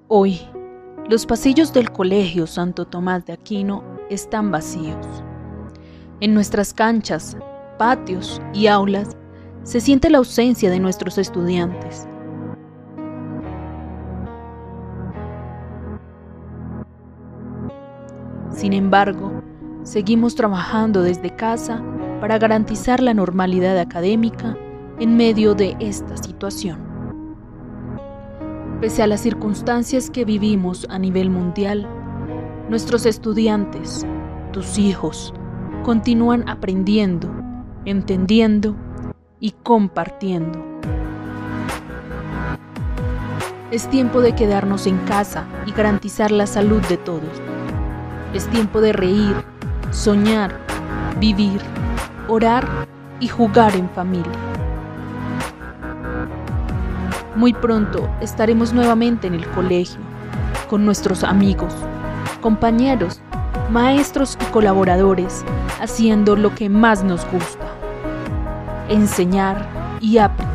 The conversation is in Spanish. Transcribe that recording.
Hoy, los pasillos del Colegio Santo Tomás de Aquino están vacíos. En nuestras canchas, patios y aulas se siente la ausencia de nuestros estudiantes. Sin embargo, seguimos trabajando desde casa para garantizar la normalidad académica en medio de esta situación. Pese a las circunstancias que vivimos a nivel mundial, nuestros estudiantes, tus hijos, continúan aprendiendo, entendiendo y compartiendo. Es tiempo de quedarnos en casa y garantizar la salud de todos. Es tiempo de reír, soñar, vivir, orar y jugar en familia. Muy pronto estaremos nuevamente en el colegio, con nuestros amigos, compañeros, maestros y colaboradores, haciendo lo que más nos gusta: enseñar y aprender.